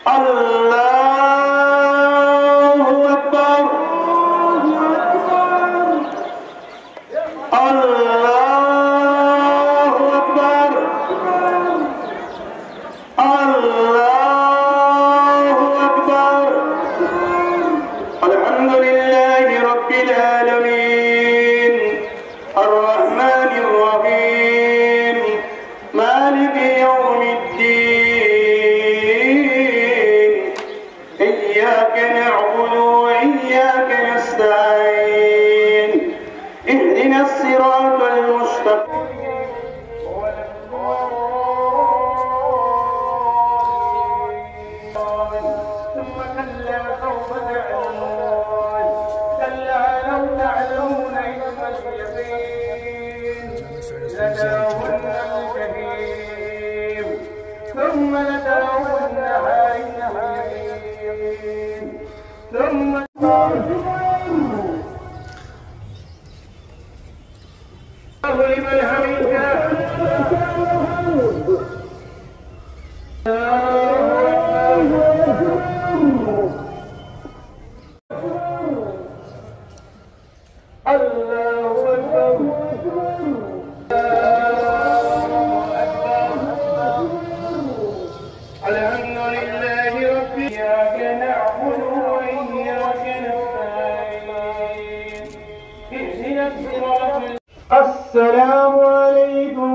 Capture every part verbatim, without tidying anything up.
अस्सलामु अलैकुम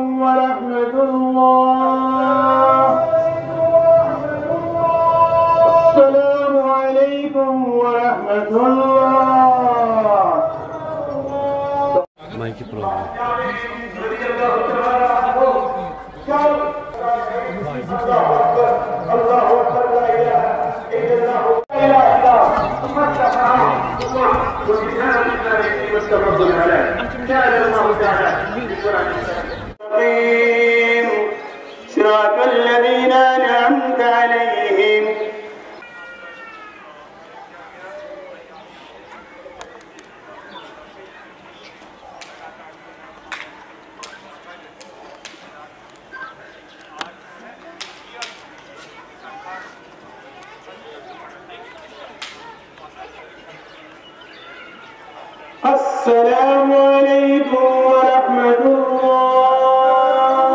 वरहमतुल्लाह। अस्सलामु अलैकुम वरहमतुल्लाह। माइक की प्रॉब्लम। صراط الذين أنعمت عليهم السلام عليكم ورحمة الله।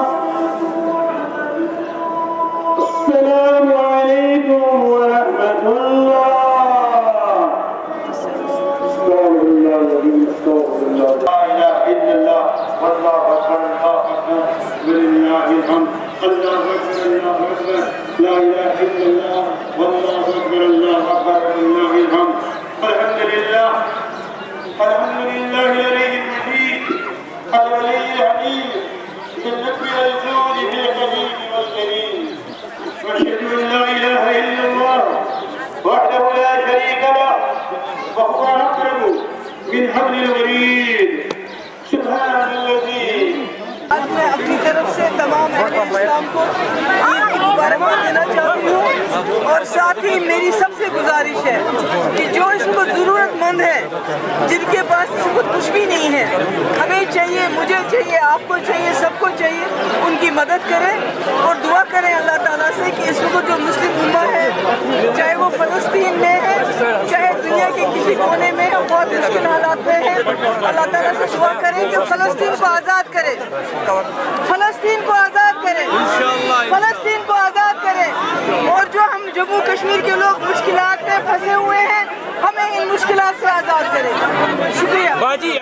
السلام عليكم ورحمة الله. استغفر الله العظيم، استغفر الله. لا إله إلا الله والله أكبر، الله أكبر ولله الحمد. الله أكبر، الله أكبر، لا إله إلا الله والله أكبر، الله أكبر ولله الحمد. الحمد لله، الحمد لله الذي المجيد الولي الحميد باللطف والجود في القديم والجليل. واشهد ان لا اله الا الله وحده لا شريك له وهو اقرب من حبل الوريد. سبحان الذي आज मैं अपनी तरफ से तमाम अहले इस्लाम को ईद की मुबारकबाद देना चाहती हूँ और साथ ही मेरी सबसे गुजारिश है कि जो इसको ज़रूरतमंद है, जिनके पास इसको कुछ भी नहीं है, हमें चाहिए, मुझे चाहिए, आपको चाहिए, सबको चाहिए, उनकी मदद करें और दुआ करें अल्लाह ताला से कि इस वक्त जो मुस्लिम उम्मा है, चाहे वो फ़लस्तीन में है, चाहे दुनिया के किसी कोने में है, बहुत मुश्किल हालात में है, अल्लाह ताला से दुआ करें कि फ़लस्तीन को आज़ाद करें, फ़लस्तीन को आज़ाद करें, फ़लस्तीन को आज़ाद करें। और जो हम जम्मू कश्मीर के लोग मुश्किलात में फंसे हुए हैं, हमें इन मुश्किलात से आज़ाद करें। शुक्रिया।